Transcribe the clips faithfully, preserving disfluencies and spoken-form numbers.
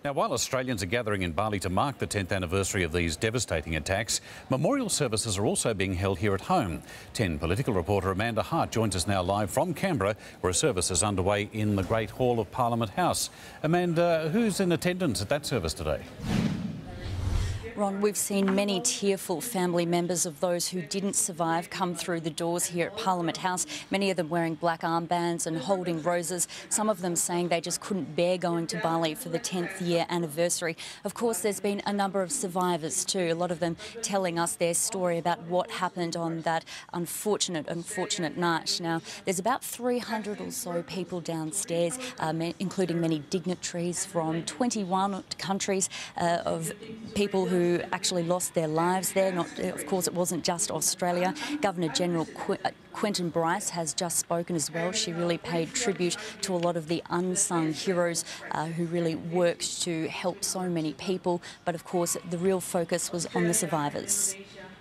Now, while Australians are gathering in Bali to mark the tenth anniversary of these devastating attacks, memorial services are also being held here at home. ten political reporter Amanda Hart joins us now live from Canberra, where a service is underway in the Great Hall of Parliament House. Amanda, who's in attendance at that service today? Ron, we've seen many tearful family members of those who didn't survive come through the doors here at Parliament House, many of them wearing black armbands and holding roses, some of them saying they just couldn't bear going to Bali for the tenth year anniversary. Of course, there's been a number of survivors too, a lot of them telling us their story about what happened on that unfortunate, unfortunate night. Now, there's about three hundred or so people downstairs, um, including many dignitaries from twenty-one countries uh, of people who who actually lost their lives there. Not, of course, it wasn't just Australia. Governor-General Qu Quentin Bryce has just spoken as well. She really paid tribute to a lot of the unsung heroes uh, who really worked to help so many people. But, of course, the real focus was on the survivors.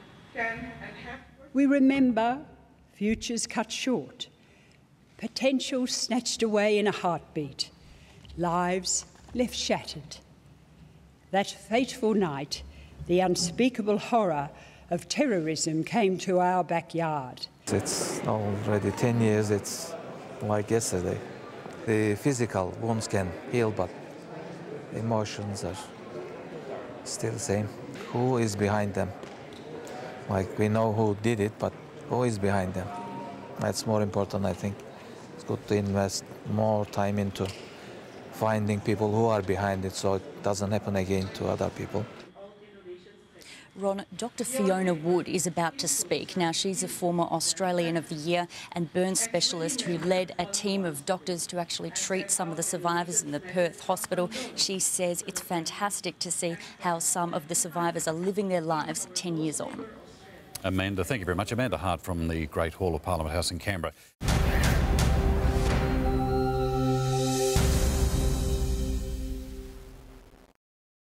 We remember futures cut short, potential snatched away in a heartbeat, lives left shattered. That fateful night, the unspeakable horror of terrorism came to our backyard. It's already ten years, it's like yesterday. The physical wounds can heal, but emotions are still the same. Who is behind them? Like, we know who did it, but who is behind them? That's more important, I think. It's good to invest more time into finding people who are behind it so it doesn't happen again to other people. Ron, Doctor Fiona Wood is about to speak. Now, she's a former Australian of the Year and burn specialist who led a team of doctors to actually treat some of the survivors in the Perth hospital. She says it's fantastic to see how some of the survivors are living their lives ten years on. Amanda, thank you very much. Amanda Hart from the Great Hall of Parliament House in Canberra.